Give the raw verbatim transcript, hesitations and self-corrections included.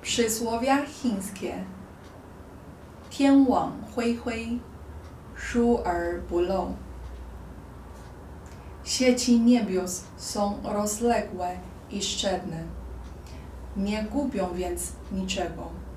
Przysłowia chińskie. 天网恢恢，疏而不漏。Sieci niebios są rozległe i szczedne, nie gubią więc niczego.